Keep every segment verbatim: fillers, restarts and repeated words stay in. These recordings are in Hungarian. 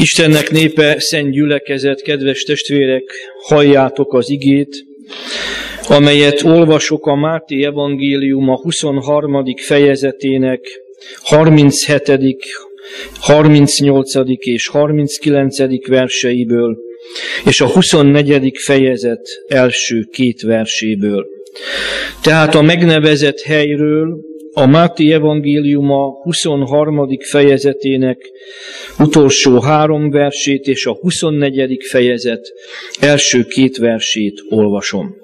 Istennek népe, szent gyülekezet, kedves testvérek, halljátok az igét, amelyet olvasok a Máté evangélium a huszonharmadik fejezetének harminchetedik, harmincnyolcadik és harminckilencedik verseiből, és a huszonnegyedik fejezet első két verséből. Tehát a megnevezett helyről a Máté evangéliuma huszonharmadik fejezetének utolsó három versét és a huszonnegyedik fejezet első két versét olvasom.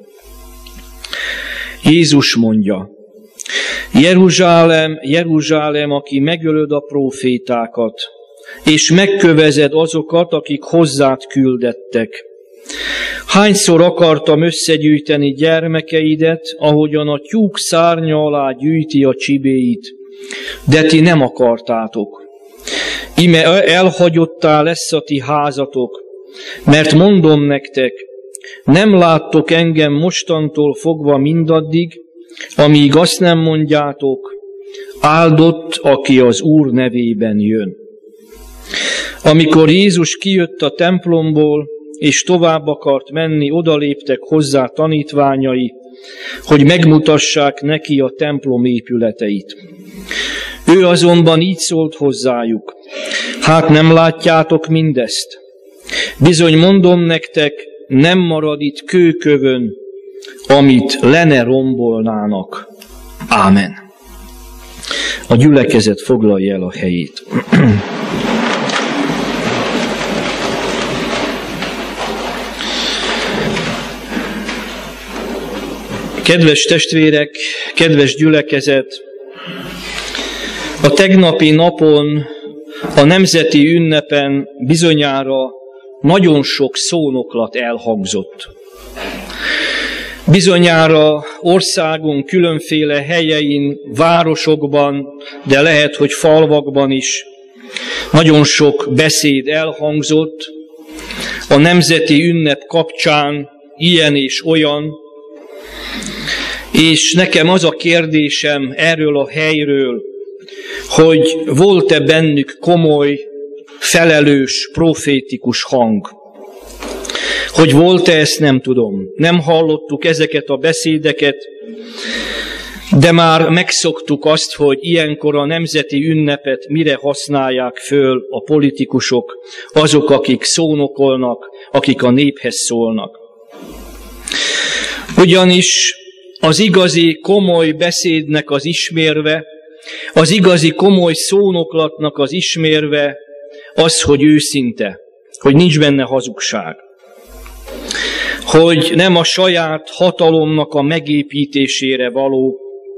Jézus mondja: Jeruzsálem, Jeruzsálem, aki megölöd a prófétákat, és megkövezed azokat, akik hozzád küldettek. Hányszor akartam összegyűjteni gyermekeidet, ahogyan a tyúk szárnya alá gyűjti a csibéit, de ti nem akartátok. Ime elhagyottá lesz a ti házatok, mert mondom nektek, nem láttok engem mostantól fogva mindaddig, amíg azt nem mondjátok, áldott, aki az Úr nevében jön. Amikor Jézus kijött a templomból, és tovább akart menni, odaléptek hozzá tanítványai, hogy megmutassák neki a templom épületeit. Ő azonban így szólt hozzájuk: hát nem látjátok mindezt? Bizony mondom nektek, nem marad itt kőkövön, amit le ne rombolnának. Ámen. A gyülekezet foglalja el a helyét. Kedves testvérek, kedves gyülekezet, a tegnapi napon, a nemzeti ünnepen bizonyára nagyon sok szónoklat elhangzott. Bizonyára országunk különféle helyein, városokban, de lehet, hogy falvakban is nagyon sok beszéd elhangzott a nemzeti ünnep kapcsán, ilyen és olyan. És nekem az a kérdésem erről a helyről, hogy volt-e bennük komoly, felelős, profétikus hang. Hogy volt-e, ezt nem tudom. Nem hallottuk ezeket a beszédeket, de már megszoktuk azt, hogy ilyenkor a nemzeti ünnepet mire használják föl a politikusok, azok, akik szónokolnak, akik a néphez szólnak. Ugyanis az igazi komoly beszédnek az ismérve, az igazi komoly szónoklatnak az ismérve az, hogy őszinte, hogy nincs benne hazugság, hogy nem a saját hatalomnak a megépítésére való,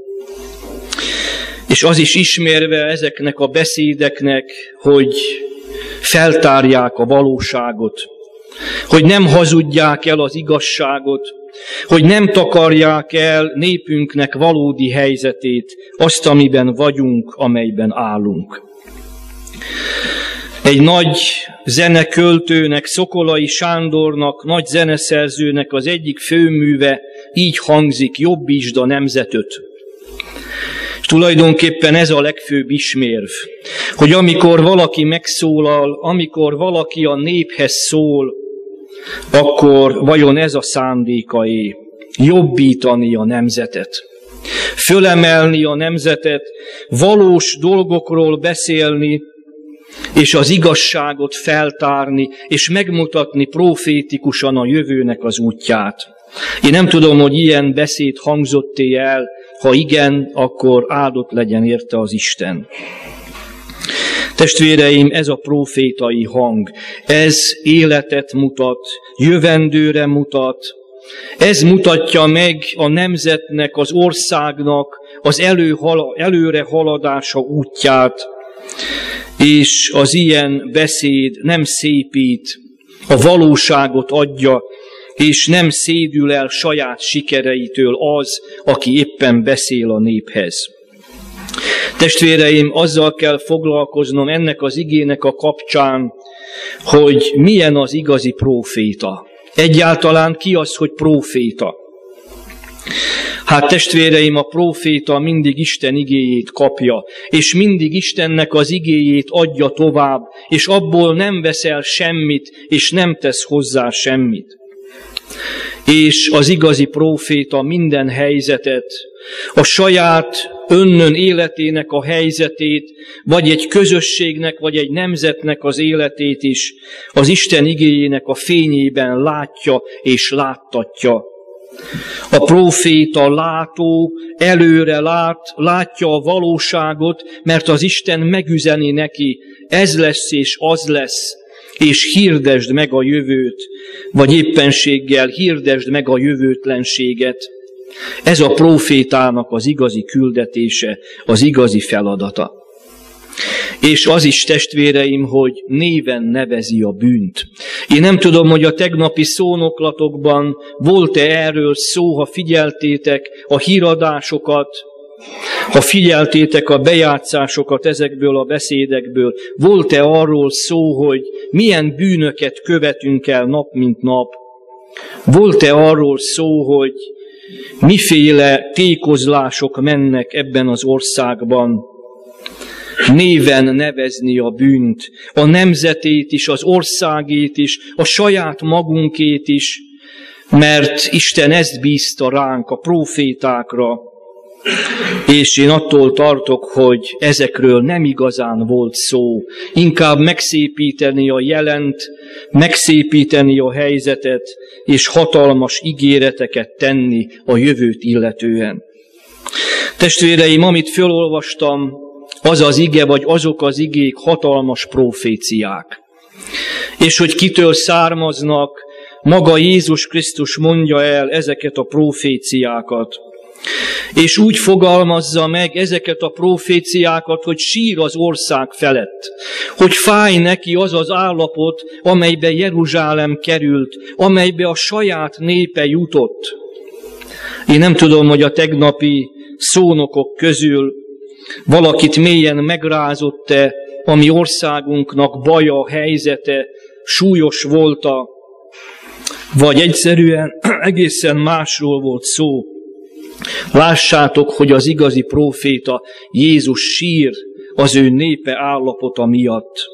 és az is ismérve ezeknek a beszédeknek, hogy feltárják a valóságot, hogy nem hazudják el az igazságot, hogy nem takarják el népünknek valódi helyzetét, azt, amiben vagyunk, amelyben állunk. Egy nagy zeneköltőnek, Szokolai Sándornak, nagy zeneszerzőnek az egyik főműve így hangzik: jobbítsd a nemzetöt. És tulajdonképpen ez a legfőbb ismérv, hogy amikor valaki megszólal, amikor valaki a néphez szól, akkor vajon ez a szándékai, jobbítani a nemzetet, fölemelni a nemzetet, valós dolgokról beszélni, és az igazságot feltárni, és megmutatni profétikusan a jövőnek az útját. Én nem tudom, hogy ilyen beszéd hangzott-e el, ha igen, akkor áldott legyen érte az Isten. Testvéreim, ez a profétai hang, ez életet mutat, jövendőre mutat, ez mutatja meg a nemzetnek, az országnak az előhala, előre haladása útját, és az ilyen beszéd nem szépít, a valóságot adja, és nem szédül el saját sikereitől az, aki éppen beszél a néphez. Testvéreim, azzal kell foglalkoznom ennek az igének a kapcsán, hogy milyen az igazi próféta. Egyáltalán ki az, hogy próféta? Hát testvéreim, a próféta mindig Isten igéjét kapja, és mindig Istennek az igéjét adja tovább, és abból nem veszel semmit, és nem tesz hozzá semmit. És az igazi próféta minden helyzetet, a saját önnön életének a helyzetét, vagy egy közösségnek, vagy egy nemzetnek az életét is az Isten igéjének a fényében látja és láttatja. A próféta látó, előre lát, látja a valóságot, mert az Isten megüzeni neki, ez lesz és az lesz, és hirdesd meg a jövőt, vagy éppenséggel hirdesd meg a jövőtlenséget. Ez a prófétának az igazi küldetése, az igazi feladata. És az is, testvéreim, hogy néven nevezi a bűnt. Én nem tudom, hogy a tegnapi szónoklatokban volt-e erről szó, ha figyeltétek a híradásokat, ha figyeltétek a bejátszásokat ezekből a beszédekből, volt-e arról szó, hogy milyen bűnöket követünk el nap mint nap? Volt-e arról szó, hogy miféle tékozlások mennek ebben az országban? Néven nevezni a bűnt, a nemzetét is, az országét is, a saját magunkét is, mert Isten ezt bízta ránk, a prófétákra, és én attól tartok, hogy ezekről nem igazán volt szó. Inkább megszépíteni a jelent, megszépíteni a helyzetet, és hatalmas ígéreteket tenni a jövőt illetően. Testvéreim, amit fölolvastam, az az ige, vagy azok az igék hatalmas proféciák. És hogy kitől származnak, maga Jézus Krisztus mondja el ezeket a proféciákat. És úgy fogalmazza meg ezeket a proféciákat, hogy sír az ország felett, hogy fáj neki az az állapot, amelybe Jeruzsálem került, amelybe a saját népe jutott. Én nem tudom, hogy a tegnapi szónokok közül valakit mélyen megrázott-e, a mi országunknak baja, helyzete, súlyos volt-a, vagy egyszerűen egészen másról volt szó. Lássátok, hogy az igazi próféta Jézus sír az ő népe állapota miatt.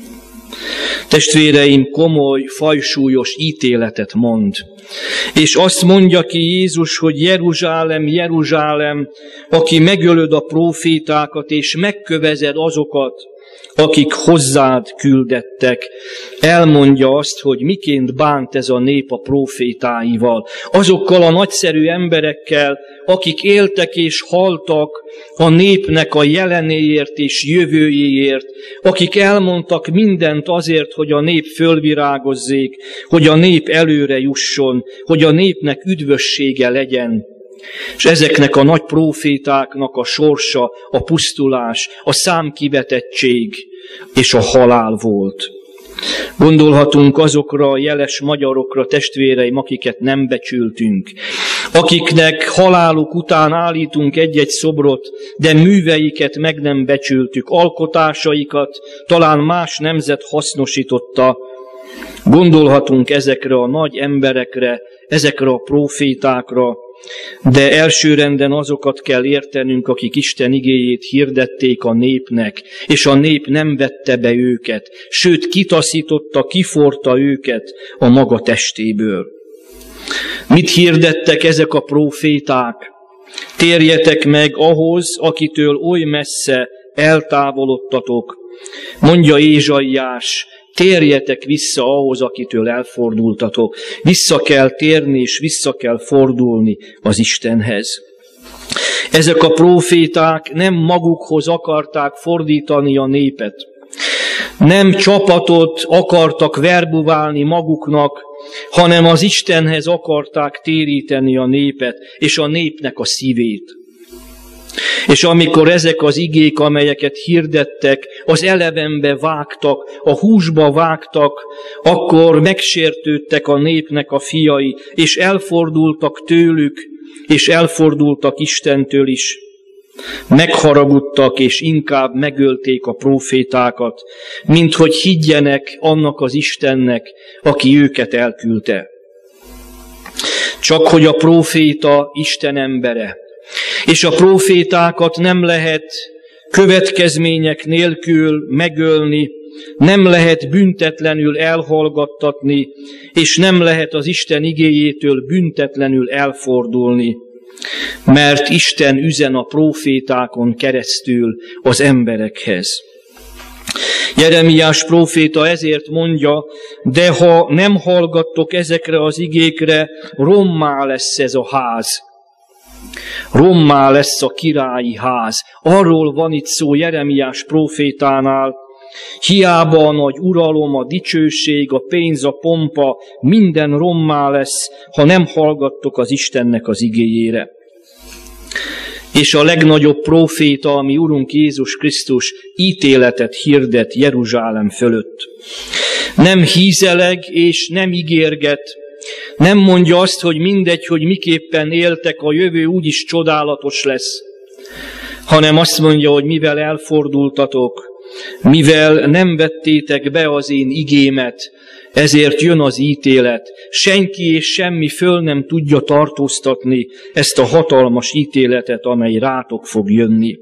Testvéreim, komoly, fajsúlyos ítéletet mond. És azt mondja ki Jézus, hogy Jeruzsálem, Jeruzsálem, aki megölöd a prófétákat, és megkövezed azokat, akik hozzád küldettek. Elmondja azt, hogy miként bánt ez a nép a prófétáival. Azokkal a nagyszerű emberekkel, akik éltek és haltak a népnek a jelenéért és jövőjéért, akik elmondtak mindent azért, hogy a nép fölvirágozzék, hogy a nép előre jusson, hogy a népnek üdvössége legyen. És ezeknek a nagy prófétáknak a sorsa, a pusztulás, a számkivetettség és a halál volt. Gondolhatunk azokra a jeles magyarokra, testvéreim, akiket nem becsültünk, akiknek haláluk után állítunk egy-egy szobrot, de műveiket meg nem becsültük, alkotásaikat talán más nemzet hasznosította. Gondolhatunk ezekre a nagy emberekre, ezekre a prófétákra, de elsőrenden azokat kell értenünk, akik Isten igéjét hirdették a népnek, és a nép nem vette be őket, sőt kitaszította, kiforta őket a maga testéből. Mit hirdettek ezek a próféták? Térjetek meg ahhoz, akitől oly messze eltávolodtatok. Mondja Ézsaiás, térjetek vissza ahhoz, akitől elfordultatok. Vissza kell térni, és vissza kell fordulni az Istenhez. Ezek a próféták nem magukhoz akarták fordítani a népet. Nem csapatot akartak verbuválni maguknak, hanem az Istenhez akarták téríteni a népet, és a népnek a szívét. És amikor ezek az igék, amelyeket hirdettek, az elevenbe vágtak, a húsba vágtak, akkor megsértődtek a népnek a fiai, és elfordultak tőlük, és elfordultak Istentől is. Megharagudtak, és inkább megölték a prófétákat, mint hogy higgyenek annak az Istennek, aki őket elküldte. csak hogy a próféta Isten embere. És a prófétákat nem lehet következmények nélkül megölni, nem lehet büntetlenül elhallgattatni, és nem lehet az Isten igéjétől büntetlenül elfordulni, mert Isten üzen a prófétákon keresztül az emberekhez. Jeremiás próféta ezért mondja, de ha nem hallgattok ezekre az igékre, rommá lesz ez a ház. Rommá lesz a királyi ház. Arról van itt szó Jeremiás prófétánál, hiába a nagy uralom, a dicsőség, a pénz, a pompa, minden rommá lesz, ha nem hallgattok az Istennek az igéjére. És a legnagyobb próféta, ami Urunk Jézus Krisztus, ítéletet hirdet Jeruzsálem fölött. Nem hízeleg és nem ígérget, nem mondja azt, hogy mindegy, hogy miképpen éltek, a jövő úgyis csodálatos lesz, hanem azt mondja, hogy mivel elfordultatok, mivel nem vettétek be az én igémet, ezért jön az ítélet. Senki és semmi föl nem tudja tartóztatni ezt a hatalmas ítéletet, amely rátok fog jönni.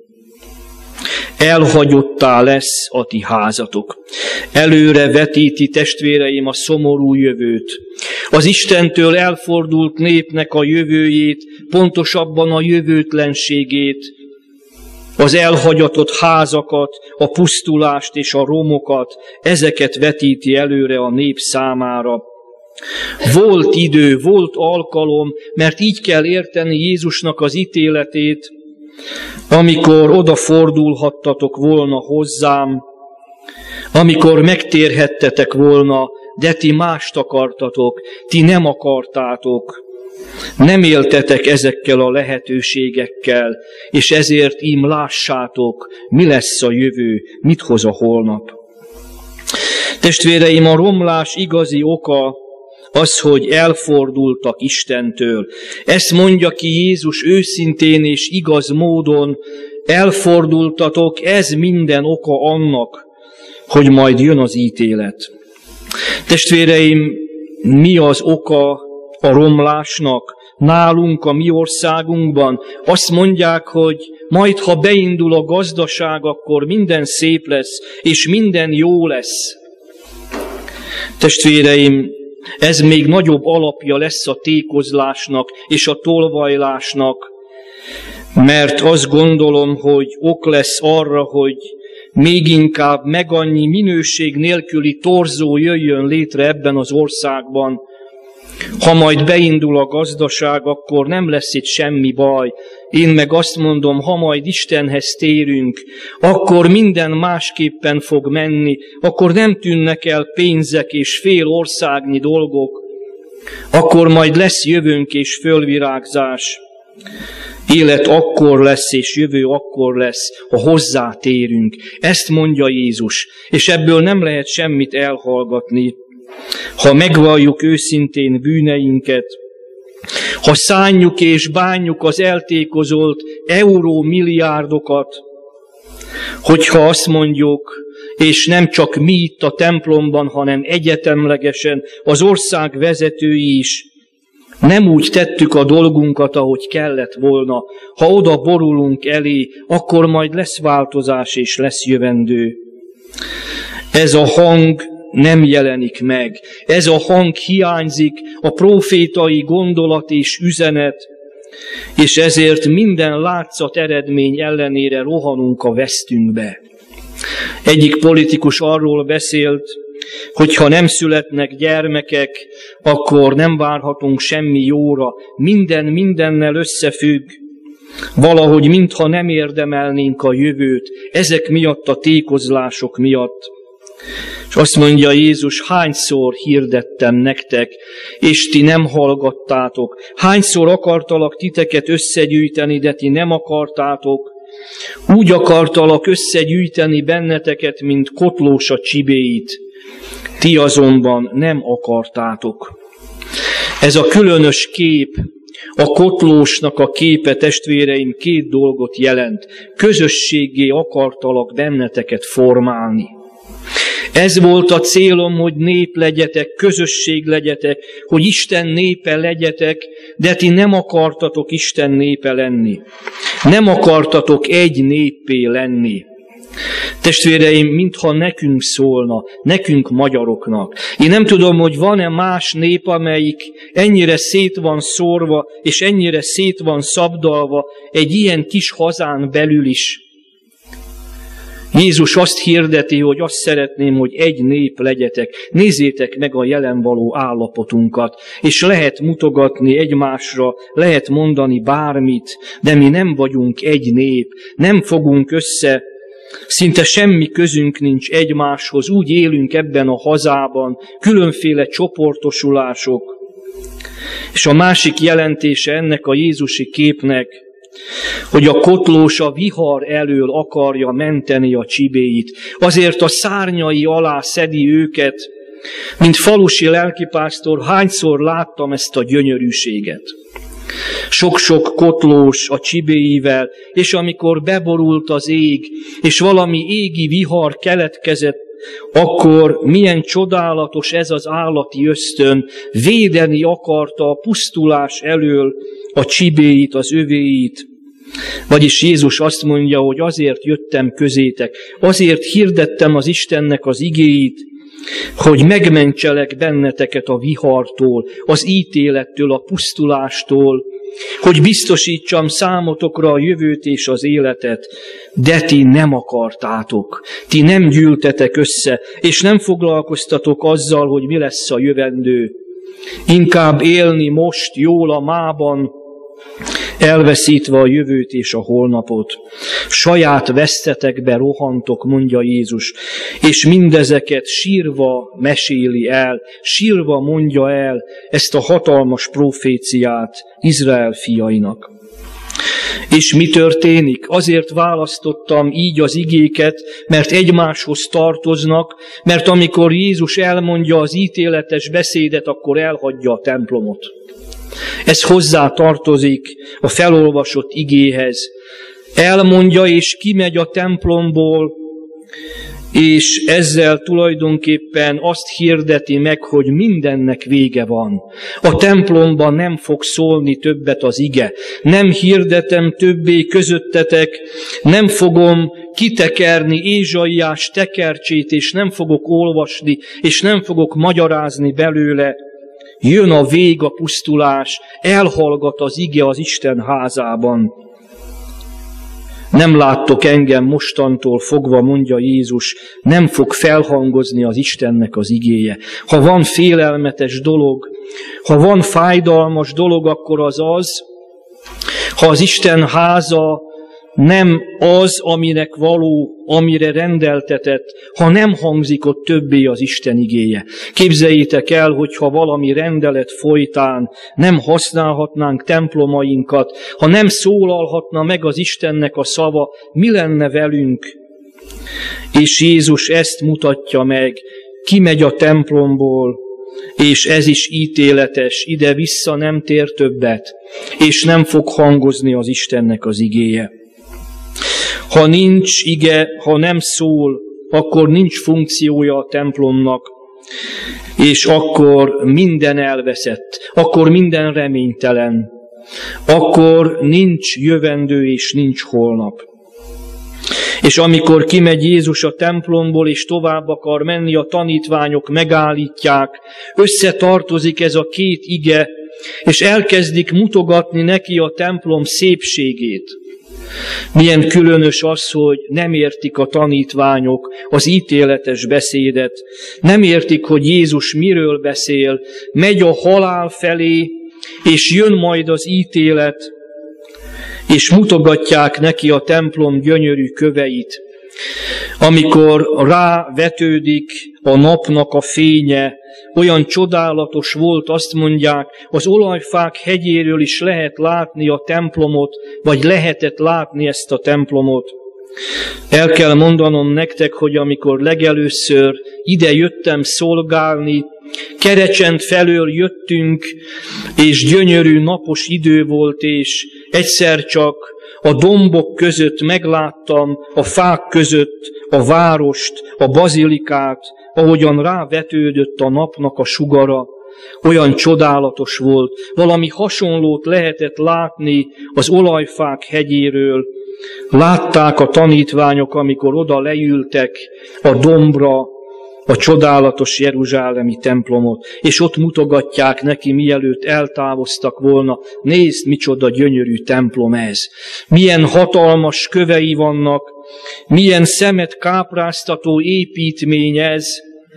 Elhagyottá lesz a ti házatok. Előre vetíti, testvéreim, a szomorú jövőt. Az Istentől elfordult népnek a jövőjét, pontosabban a jövőtlenségét, az elhagyatott házakat, a pusztulást és a romokat, ezeket vetíti előre a nép számára. Volt idő, volt alkalom, mert így kell érteni Jézusnak az ítéletét, amikor odafordulhattatok volna hozzám, amikor megtérhettetek volna, de ti mást akartatok, ti nem akartátok. Nem éltetek ezekkel a lehetőségekkel, és ezért ím lássátok, mi lesz a jövő, mit hoz a holnap. Testvéreim, a romlás igazi oka az, hogy elfordultak Istentől. Ezt mondja ki Jézus őszintén és igaz módon, elfordultatok, ez minden oka annak, hogy majd jön az ítélet. Testvéreim, mi az oka a romlásnak nálunk, a mi országunkban? Azt mondják, hogy majd, ha beindul a gazdaság, akkor minden szép lesz, és minden jó lesz. Testvéreim, ez még nagyobb alapja lesz a tékozlásnak és a tolvajlásnak, mert azt gondolom, hogy ok lesz arra, hogy még inkább meg annyi minőség nélküli torzó jöjjön létre ebben az országban. Ha majd beindul a gazdaság, akkor nem lesz itt semmi baj. Én meg azt mondom, ha majd Istenhez térünk, akkor minden másképpen fog menni, akkor nem tűnnek el pénzek és fél országnyi dolgok, akkor majd lesz jövőnk és fölvirágzás. Élet akkor lesz, és jövő akkor lesz, ha hozzátérünk. Ezt mondja Jézus, és ebből nem lehet semmit elhallgatni. Ha megvalljuk őszintén bűneinket, ha szánjuk és bánjuk az eltékozolt eurómilliárdokat, hogyha azt mondjuk, és nem csak mi itt a templomban, hanem egyetemlegesen az ország vezetői is, nem úgy tettük a dolgunkat, ahogy kellett volna. Ha oda borulunk elé, akkor majd lesz változás és lesz jövendő. Ez a hang nem jelenik meg. Ez a hang hiányzik, a prófétai gondolat és üzenet, és ezért minden látszat eredmény ellenére rohanunk a vesztünkbe. Egyik politikus arról beszélt, hogy ha nem születnek gyermekek, akkor nem várhatunk semmi jóra. Minden mindennel összefügg. Valahogy mintha nem érdemelnénk a jövőt, ezek miatt a tékozlások miatt. És azt mondja Jézus, hányszor hirdettem nektek, és ti nem hallgattátok. Hányszor akartalak titeket összegyűjteni, de ti nem akartátok. Úgy akartalak összegyűjteni benneteket, mint kotlós a csibéit. Ti azonban nem akartátok. Ez a különös kép, a kotlósnak a képe, testvéreim, két dolgot jelent. Közösséggé akartalak benneteket formálni. Ez volt a célom, hogy nép legyetek, közösség legyetek, hogy Isten népe legyetek, de ti nem akartatok Isten népe lenni. Nem akartatok egy néppé lenni. Testvéreim, mintha nekünk szólna, nekünk magyaroknak. Én nem tudom, hogy van-e más nép, amelyik ennyire szét van szórva, és ennyire szét van szabdalva egy ilyen kis hazán belül is. Jézus azt hirdeti, hogy azt szeretném, hogy egy nép legyetek. Nézzétek meg a jelen való állapotunkat, és lehet mutogatni egymásra, lehet mondani bármit, de mi nem vagyunk egy nép, nem fogunk össze, szinte semmi közünk nincs egymáshoz, úgy élünk ebben a hazában, különféle csoportosulások. És a másik jelentése ennek a jézusi képnek, hogy a kotlós a vihar elől akarja menteni a csibéit. Azért a szárnyai alá szedi őket, mint falusi lelkipásztor, hányszor láttam ezt a gyönyörűséget. Sok-sok kotlós a csibéivel, és amikor beborult az ég, és valami égi vihar keletkezett, akkor milyen csodálatos ez az állati ösztön, védeni akarta a pusztulás elől a csibéit, az övéit. Vagyis Jézus azt mondja, hogy azért jöttem közétek, azért hirdettem az Istennek az igéit, hogy megmentselek benneteket a vihartól, az ítélettől, a pusztulástól, hogy biztosítsam számotokra a jövőt és az életet, de ti nem akartátok, ti nem gyűltetek össze, és nem foglalkoztatok azzal, hogy mi lesz a jövendő. Inkább élni most jól a mában, elveszítve a jövőt és a holnapot. Saját vesztetekbe rohantok, mondja Jézus, és mindezeket sírva meséli el, sírva mondja el ezt a hatalmas proféciát Izrael fiainak. És mi történik? Azért választottam így az igéket, mert egymáshoz tartoznak, mert amikor Jézus elmondja az ítéletes beszédet, akkor elhagyja a templomot. Ez hozzá tartozik a felolvasott igéhez. Elmondja és kimegy a templomból, és ezzel tulajdonképpen azt hirdeti meg, hogy mindennek vége van. A templomban nem fog szólni többet az ige. Nem hirdetem többé közöttetek, nem fogom kitekerni Ézsaiás tekercsét, és nem fogok olvasni, és nem fogok magyarázni belőle. Jön a vég, a pusztulás, elhallgat az ige az Isten házában. Nem láttok engem mostantól fogva, mondja Jézus, nem fog felhangozni az Istennek az igéje. Ha van félelmetes dolog, ha van fájdalmas dolog, akkor az az, ha az Isten háza nem az, aminek való, amire rendeltetett, ha nem hangzik ott többé az Isten igéje. Képzeljétek el, hogyha valami rendelet folytán nem használhatnánk templomainkat, ha nem szólalhatna meg az Istennek a szava, mi lenne velünk? És Jézus ezt mutatja meg, kimegy a templomból, és ez is ítéletes, ide-vissza nem tér többet, és nem fog hangozni az Istennek az igéje. Ha nincs ige, ha nem szól, akkor nincs funkciója a templomnak, és akkor minden elveszett, akkor minden reménytelen, akkor nincs jövendő és nincs holnap. És amikor kimegy Jézus a templomból, és tovább akar menni, a tanítványok megállítják, összetartozik ez a két ige, és elkezdik mutogatni neki a templom szépségét. Milyen különös az, hogy nem értik a tanítványok az ítéletes beszédet, nem értik, hogy Jézus miről beszél, megy a halál felé, és jön majd az ítélet, és mutogatják neki a templom gyönyörű köveit. Amikor rávetődik a napnak a fénye, olyan csodálatos volt, azt mondják, az olajfák hegyéről is lehet látni a templomot, vagy lehetett látni ezt a templomot. El kell mondanom nektek, hogy amikor legelőször ide jöttem szolgálni, Kerecsend felől jöttünk, és gyönyörű napos idő volt, és egyszer csak a dombok között megláttam, a fák között a várost, a bazilikát, ahogyan rávetődött a napnak a sugara, olyan csodálatos volt. Valami hasonlót lehetett látni az olajfák hegyéről. Látták a tanítványok, amikor oda leültek a dombra, a csodálatos jeruzsálemi templomot, és ott mutogatják neki, mielőtt eltávoztak volna. Nézd, micsoda gyönyörű templom ez. Milyen hatalmas kövei vannak, milyen szemet kápráztató építmény ez.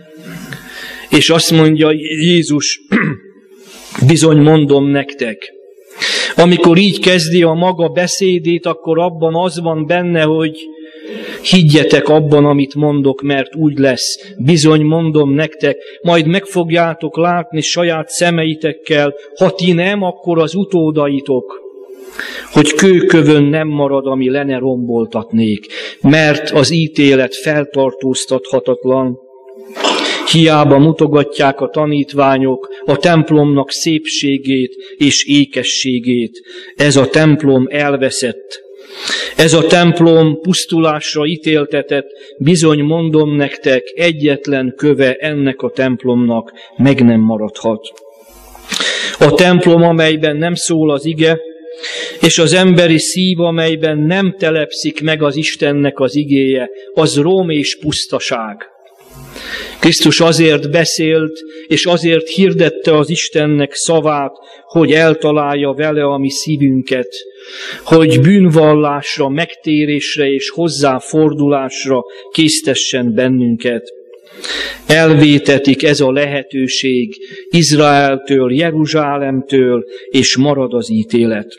És azt mondja Jézus, bizony mondom nektek. Amikor így kezdi a maga beszédét, akkor abban az van benne, hogy higgyetek abban, amit mondok, mert úgy lesz. Bizony mondom nektek, majd meg fogjátok látni saját szemeitekkel, ha ti nem, akkor az utódaitok, hogy kőkövön nem marad, ami le ne romboltatnék, mert az ítélet feltartóztathatatlan. Hiába mutogatják a tanítványok a templomnak szépségét és ékességét. Ez a templom elveszett. Ez a templom pusztulásra ítéltetett, bizony mondom nektek, egyetlen köve ennek a templomnak meg nem maradhat. A templom, amelyben nem szól az ige, és az emberi szív, amelyben nem telepszik meg az Istennek az igéje, az rom és pusztaság. Krisztus azért beszélt, és azért hirdette az Istennek szavát, hogy eltalálja vele a mi szívünket, hogy bűnvallásra, megtérésre és hozzáfordulásra késztessen bennünket. Elvétetik ez a lehetőség Izraeltől, Jeruzsálemtől, és marad az ítélet.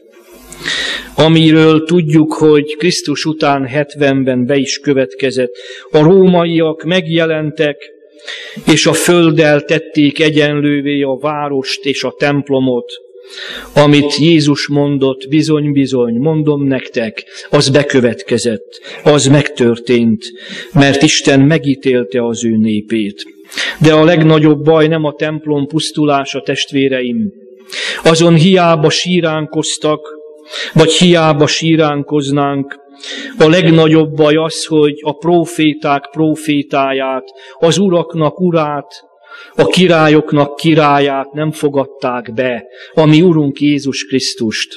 Amiről tudjuk, hogy Krisztus után hetvenben be is következett. A rómaiak megjelentek, és a földdel tették egyenlővé a várost és a templomot. Amit Jézus mondott, bizony-bizony, mondom nektek, az bekövetkezett, az megtörtént, mert Isten megítélte az ő népét. De a legnagyobb baj nem a templom pusztulása, testvéreim. Azon hiába síránkoztak, vagy hiába síránkoznánk. A legnagyobb baj az, hogy a próféták prófétáját, az uraknak urát, a királyoknak királyát nem fogadták be, a mi Urunk Jézus Krisztust.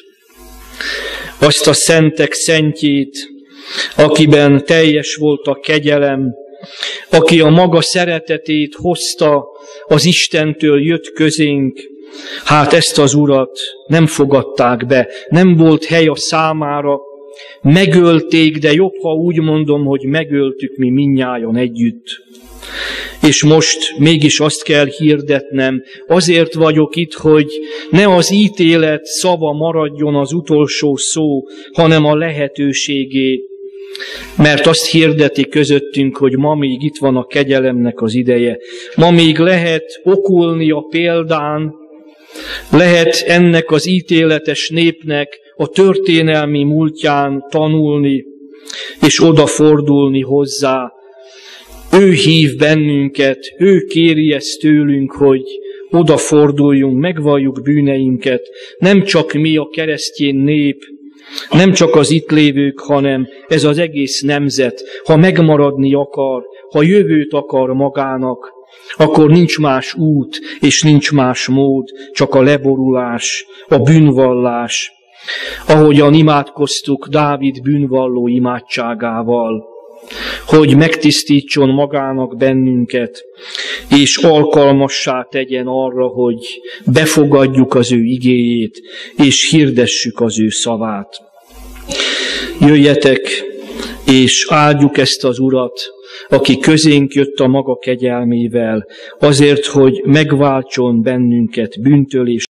Azt a szentek szentjét, akiben teljes volt a kegyelem, aki a maga szeretetét hozta, az Istentől jött közénk, hát ezt az Urat nem fogadták be, nem volt hely a számára, megölték, de jobb, ha úgy mondom, hogy megöltük mi mindnyájan együtt. És most mégis azt kell hirdetnem, azért vagyok itt, hogy ne az ítélet szava maradjon az utolsó szó, hanem a lehetőségé. Mert azt hirdeti közöttünk, hogy ma még itt van a kegyelemnek az ideje. Ma még lehet okulni a példán, lehet ennek az ítéletes népnek a történelmi múltján tanulni, és odafordulni hozzá. Ő hív bennünket, ő kéri ezt tőlünk, hogy odaforduljunk, megvalljuk bűneinket. Nem csak mi a keresztény nép, nem csak az itt lévők, hanem ez az egész nemzet, ha megmaradni akar, ha jövőt akar magának, akkor nincs más út, és nincs más mód, csak a leborulás, a bűnvallás, ahogyan imádkoztuk Dávid bűnvalló imádságával, hogy megtisztítson magának bennünket, és alkalmassá tegyen arra, hogy befogadjuk az ő igéjét, és hirdessük az ő szavát. Jöjjetek, és áldjuk ezt az Urat, aki közénk jött a maga kegyelmével, azért, hogy megváltson bennünket bűntől és